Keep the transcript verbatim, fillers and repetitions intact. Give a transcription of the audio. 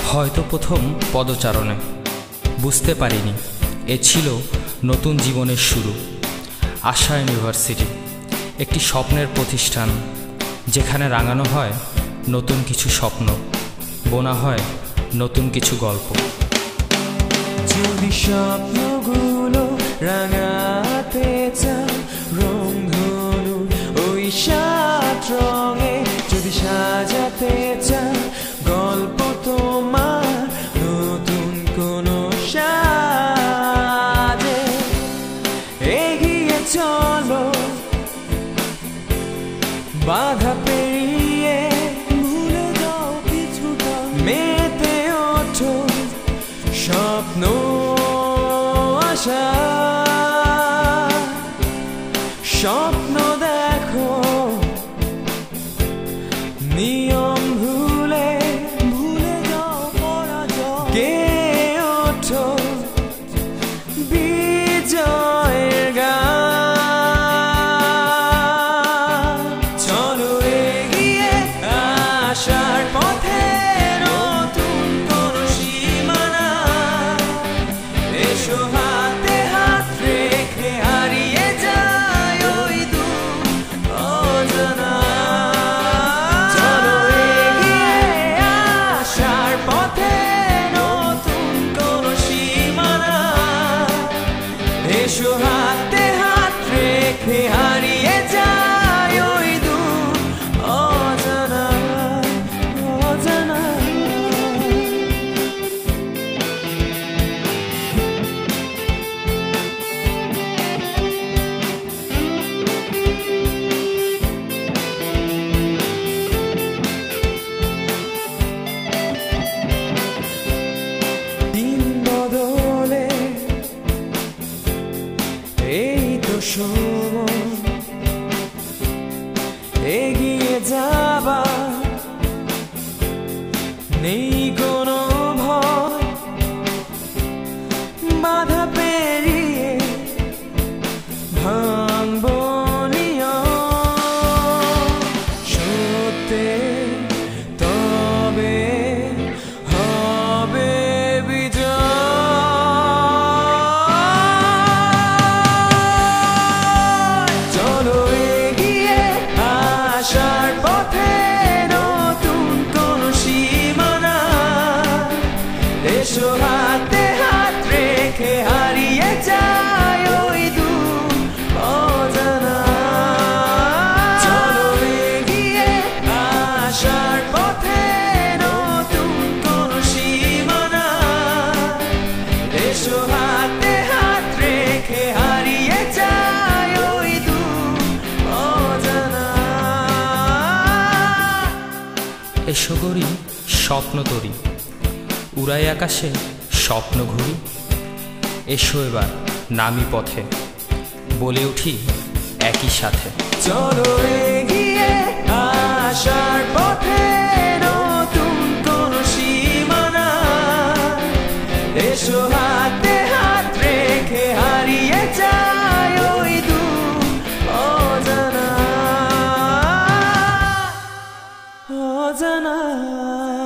হয়তো প্রথম পদচারণে বুঝতে পারিনি এ ছিল নতুন জীবনের শুরু। আশা ইউনিভার্সিটি একটি স্বপ্নের প্রতিষ্ঠান, যেখানে রাঙানো হয় নতুন কিছু স্বপ্ন, বোনা হয় নতুন কিছু গল্প। যদি স্বপ্নগুলো রাঙাতে চাও রংধনু ওই সাত রঙে, যদি সাজাতে চাও গল্প তোমার নতুন কোনো সাজে, এগিয়ে চলো বাধা পেরিয়ে, ভুলে যাও কিছুটা, মেতে ওঠো স্বপ্ন আশা, স্বপ্ন দেখো নিয়ম ভুলে, ভুলে যাও পরাজয়, গেয়ে ওঠো বিজয়ের গান। চলো এগিয়ে আসার পথে নতুন কোনো সীমানা, এসো হাতে হাত রেখে হারিয়ে যায় ওই দূর অজানা। চলো এগিয়ে আসার পথে নতুন কোনো সীমানা, এসো হাতে হাত রেখে হারিয়ে যায় ওই দূর অজানা অজানা। দিন বদলে এই তো সময়, এগিয়ে যাবা নেই কোনো ভয়, বাধা পেরিয়ে ভাঙবো নিয়ম, সত্যে তবে হবে বিজয়। চলো এগিয়ে আসার পথে নতুন কোনো সীমানা, এসো হাতে হাত রেখে হারিয়ে যায় ওই দূর অজানা। চলো এগিয়ে আসার পথে নতুন কোনো সীমানা, এসো হাতে হাত রেখে হারিয়ে যায় ওই দূর অজানা। এসো গড়ি স্বপ্ন তরি, উড়াই আকাশে স্বপ্ন ঘুরি, এসো এবার নামি পথে, বলে উঠি একই সাথে। চলো এগিয়ে আসার পথে নতুন কোনো সীমানা, এসো হাতে হাত রেখে হারিয়ে যায় ওই দূর অজানা অজানা।